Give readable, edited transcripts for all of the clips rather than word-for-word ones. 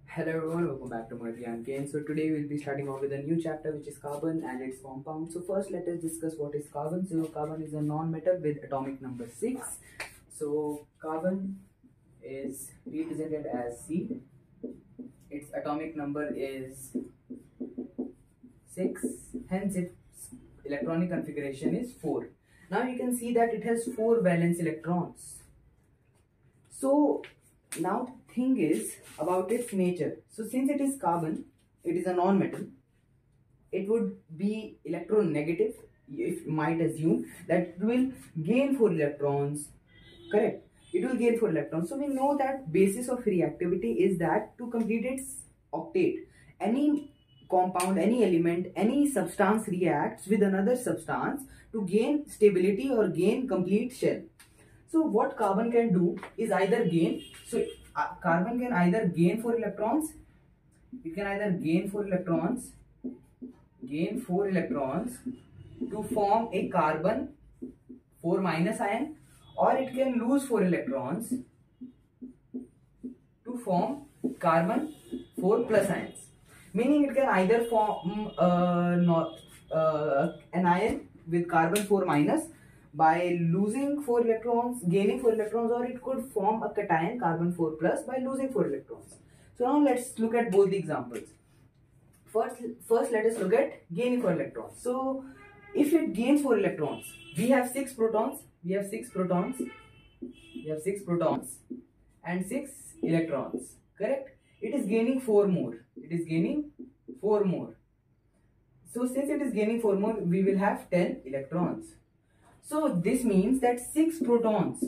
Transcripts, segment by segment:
Hello everyone, welcome back to Murali again. So today we'll be starting off with a new chapter which is carbon and its compound. So first let us discuss what is carbon. So carbon is a non-metal with atomic number 6. So carbon is represented as C. Its atomic number is 6. Hence its electronic configuration is 4. Now you can see that it has 4 valence electrons. So now thing is about its nature. So since it is carbon, it is a non-metal, it would be electronegative. If you might assume that it will gain 4 electrons, correct? It will gain 4 electrons. So we know that basis of reactivity is that to complete its octet, any compound, any element, any substance reacts with another substance to gain stability or gain complete shell. So what carbon can do is either gain, carbon can either gain 4 electrons, it can either gain 4 electrons to form a carbon 4 minus ion, or it can lose 4 electrons to form carbon 4 plus ions. Meaning it can either form an ion with carbon 4 minus by losing 4 electrons, gaining 4 electrons, or it could form a cation carbon 4 plus by losing 4 electrons. So now let's look at both the examples. First let us look at gaining 4 electrons. So if it gains 4 electrons, we have 6 protons, and 6 electrons, correct? It is gaining 4 more. So since it is gaining 4 more, we will have 10 electrons. So this means that 6 protons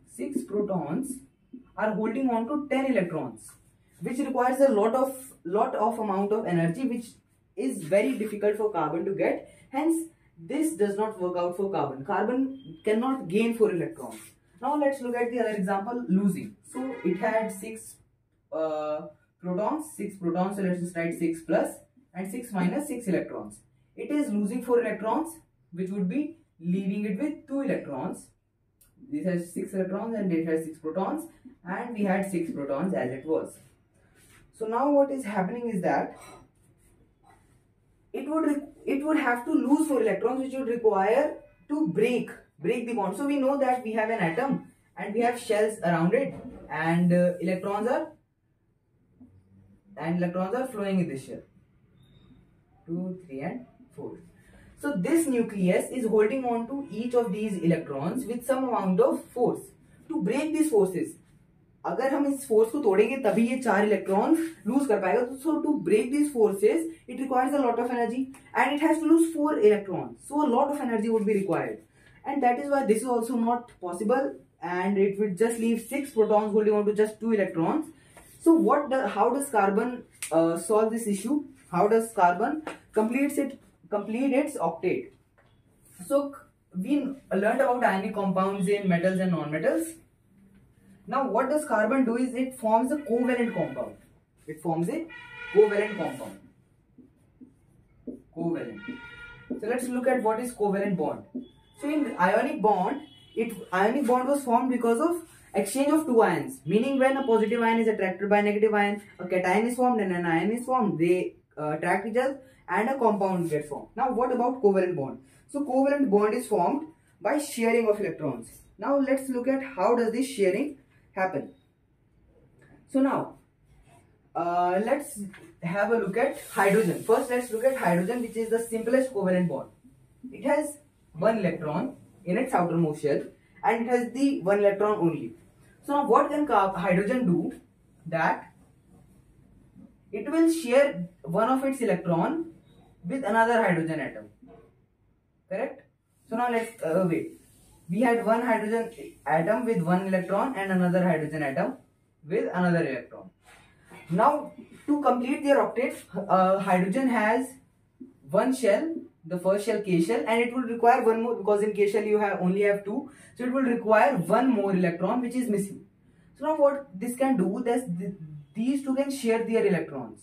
are holding on to 10 electrons, which requires a lot of amount of energy, which is very difficult for carbon to get. Hence, this does not work out for carbon. Carbon cannot gain 4 electrons. Now let's look at the other example, losing. So it had 6 protons. So let's just write 6 plus and 6 minus 6 electrons. It is losing 4 electrons, which would be leaving it with 2 electrons. This has 6 electrons and it has 6 protons, and we had 6 protons as it was. So now what is happening is that it would have to lose 4 electrons, which would require to break the bond. So we know that we have an atom and we have shells around it, and electrons are flowing in this shell. 2, 3 and 4. So this nucleus is holding on to each of these electrons with some amount of force. To break these forces, अगर हम इस force को तोड़ेंगे तभी ये 4 electrons lose कर पाएगा. So to break these forces, it requires a lot of energy, and it has to lose 4 electrons. So a lot of energy would be required, and that is why this is also not possible, and it will just leave 6 protons holding on to just 2 electrons. So how does carbon solve this issue? How does carbon complete its octet? So we learned about ionic compounds in metals and non-metals. Now what does carbon do is it forms a covalent compound. So let's look at what is covalent bond. So in ionic bond was formed because of exchange of 2 ions. Meaning when a positive ion is attracted by a negative ion, a cation is formed and an ion is formed. They attract each other and a compound gets formed. Now what about covalent bond? So covalent bond is formed by sharing of electrons. Now let's look at how does this sharing happen. So now let's have a look at hydrogen. First let's look at hydrogen, which is the simplest covalent bond. It has 1 electron in its outermost shell, and it has the 1 electron only. So now what can hydrogen do? That it will share one of its electron with another hydrogen atom, correct? So now let's wait. We had one hydrogen atom with 1 electron and another hydrogen atom with another electron. Now to complete their octet, hydrogen has 1 shell, the first shell, K shell, and it will require 1 more, because in K shell you only have 2. So it will require 1 more electron, which is missing. So now what this can do, these two can share their electrons.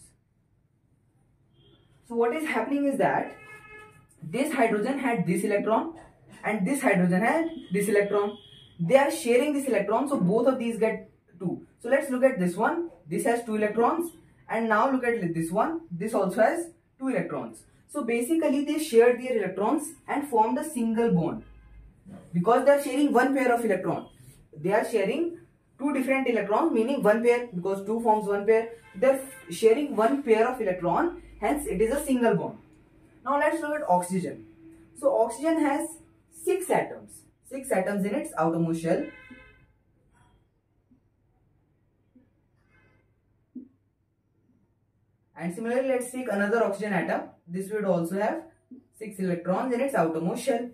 So what is happening is that this hydrogen had this electron and this hydrogen had this electron. They are sharing this electron, so both of these get 2. So let's look at this one. This has 2 electrons And now look at this one. This also has 2 electrons. So basically they shared their electrons and formed a single bond. Because they are sharing one pair of electrons. They are sharing 2 different electrons, meaning one pair, because 2 forms one pair. They are sharing one pair of electron, hence it is a single bond. Now let's look at oxygen. So oxygen has 6 atoms. 6 atoms in its outermost shell. And similarly, let's take another oxygen atom. This would also have 6 electrons in its outermost shell.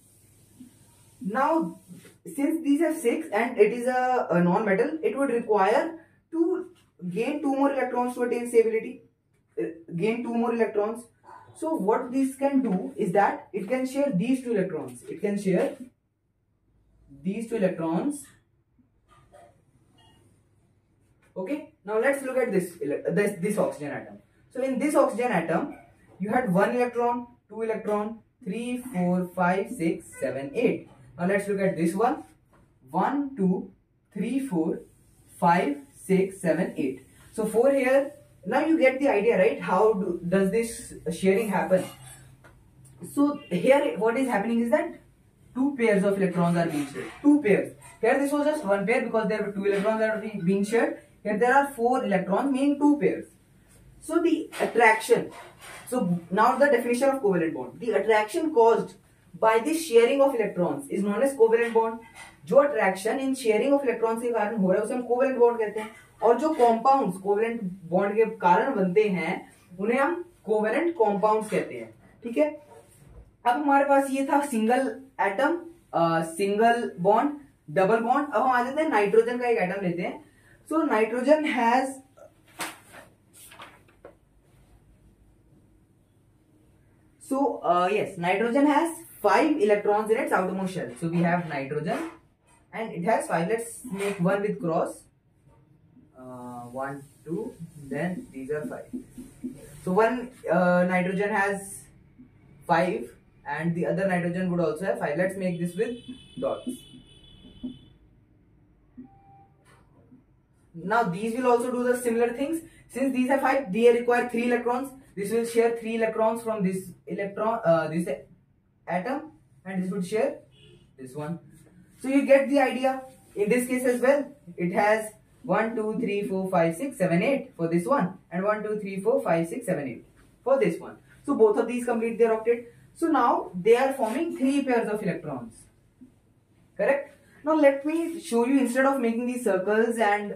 Now, since these have 6 and it is a non-metal, it would require to gain 2 more electrons to attain stability. Gain 2 more electrons. So what this can do is that it can share these 2 electrons. It can share these 2 electrons. Okay. Now let's look at this oxygen atom. So in this oxygen atom, you had 1 electron, 2 electron, 3, 4, 5, 6, 7, 8. Now let's look at this one. 1, 2, 3, 4, 5, 6, 7, 8. So 4 here. Now you get the idea, right? How does this sharing happen? So here what is happening is that 2 pairs of electrons are being shared. 2 pairs. Here this was just 1 pair because there were 2 electrons that are being shared. Here there are 4 electrons, meaning 2 pairs. So the attraction. So now the definition of covalent bond. The attraction caused by this sharing of electrons is known as covalent bond. जो attraction in sharing of electrons के कारण हो रहा है उसे हम covalent bond कहते हैं. और जो compounds covalent bond के कारण बनते हैं उन्हें हम covalent compounds कहते हैं. ठीक है. अब हमारे पास ये था single atom, single bond, double bond. अब हम आ जाते हैं नाइट्रोजन का एक एटम लेते हैं. So nitrogen has nitrogen has 5 electrons in its outermost shell. So we have nitrogen and it has 5. Let's make one with cross. 1, 2, then these are 5. So one nitrogen has 5 and the other nitrogen would also have 5. Let's make this with dots. Now these will also do the similar things. Since these are 5, they require 3 electrons. This will share 3 electrons from this this atom, and this would share this one. So you get the idea. In this case as well, it has 1, 2, 3, 4, 5, 6, 7, 8 for this one, and 1, 2, 3, 4, 5, 6, 7, 8 for this one. So both of these complete their octet. So now they are forming 3 pairs of electrons. Correct? Now let me show you, instead of making these circles, and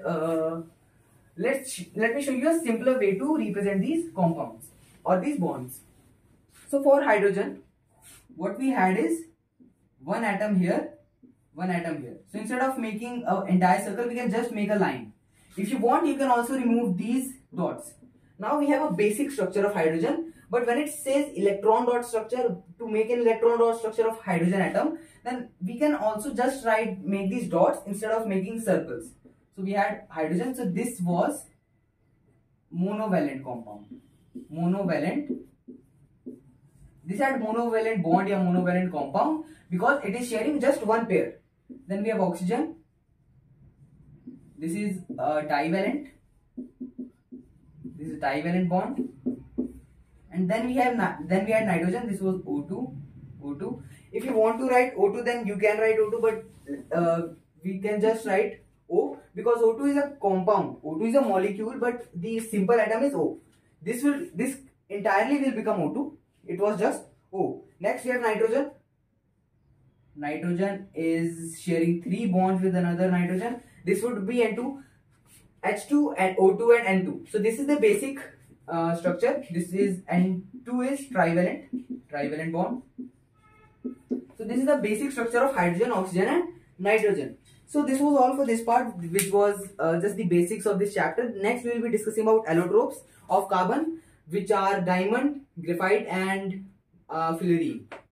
let me show you a simpler way to represent these compounds or these bonds. So for hydrogen, what we had is 1 atom here, 1 atom here. So instead of making an entire circle, we can just make a line. If you want, you can also remove these dots. Now we have a basic structure of hydrogen, but when it says electron dot structure, to make an electron dot structure of hydrogen atom, then we can also just make these dots instead of making circles. So we had hydrogen, so this was monovalent compound. Monovalent. This had monovalent bond or monovalent compound because it is sharing just 1 pair. Then we have oxygen. This is divalent. This is divalent bond. And then we had nitrogen. This was O2. If you want to write O2, then you can write O2, but we can just write O because O2 is a compound. O2 is a molecule, but the simple atom is O. This entirely will become O2. It was just O. Next we have nitrogen. Nitrogen is sharing 3 bonds with another nitrogen. This would be N2, H2 and O2 and N2. So this is the basic structure. This is N2 is trivalent bond. So this is the basic structure of hydrogen, oxygen and nitrogen. So this was all for this part, which was just the basics of this chapter. Next we will be discussing about allotropes of carbon, which are diamond, graphite and fullerene.